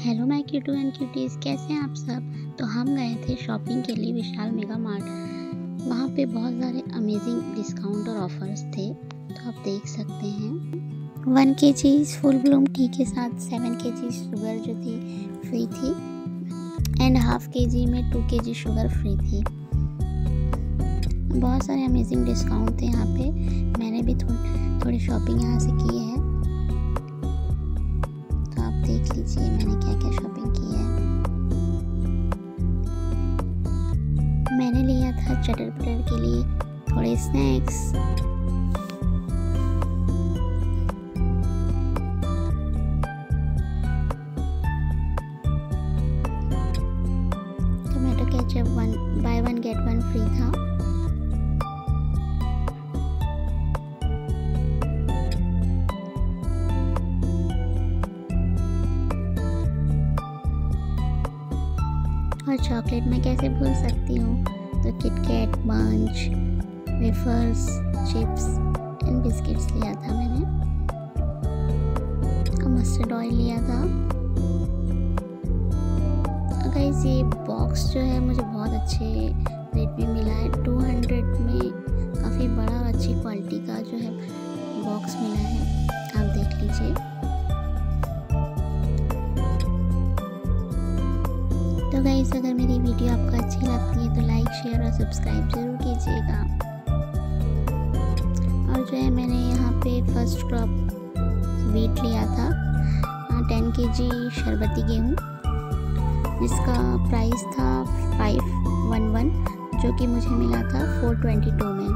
Hello my cutie and cuties, कैसे हैं आप सब। तो हम गए थे शॉपिंग के लिए विशाल मेगा मार्ट। वहाँ पे बहुत सारे अमेजिंग डिस्काउंट और ऑफर्स थे, तो आप देख सकते हैं। 1 kg फुल ब्लूम टी के साथ 7 kg शुगर जो थी फ्री थी एंड हाफ kg में 2 kg शुगर फ्री थी। बहुत सारे अमेजिंग डिस्काउंट थे यहाँ पे। मैंने भी थोड़ी शॉपिंग यहाँ से की है, तो आप देख लीजिए मैंने क्या क्या शॉपिंग की है। मैंने लिया था चटर पटर के लिए थोड़े snacks, tomato ketchup 1 buy 1 get 1 free था। और चॉकलेट मैं कैसे भूल सकती हूँ, तो किटकैट, मंच, वेफर्स, चिप्स एंड बिस्किट्स लिया था मैंने, और मस्टर्ड ऑयल लिया था। और गाइस ये बॉक्स जो है मुझे बहुत अच्छे रेट में मिला है। 200 में काफ़ी बड़ा और अच्छी क्वालिटी का जो है बॉक्स मिला है, आप देख लीजिए। तो गाइस अगर मेरी वीडियो आपको अच्छी लगती है तो लाइक, शेयर और सब्सक्राइब जरूर कीजिएगा। और जो है मैंने यहाँ पे फर्स्ट क्रॉप वीट लिया था 10 kg शरबती गेहूँ, जिसका प्राइस था 511, जो कि मुझे मिला था 422 में।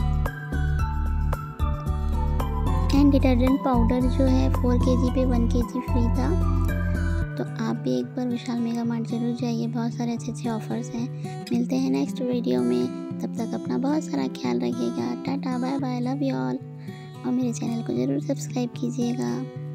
एंड डिटर्जेंट पाउडर जो है 4 kg पे 1 kg फ्री था। तो आप भी एक बार विशाल मेगा मार्ट जरूर जाइए, बहुत सारे अच्छे ऑफर्स हैं। मिलते हैं नेक्स्ट वीडियो में, तब तक अपना बहुत सारा ख्याल रखिएगा। Tata bye bye, love you all. और मेरे चैनल को ज़रूर सब्सक्राइब कीजिएगा।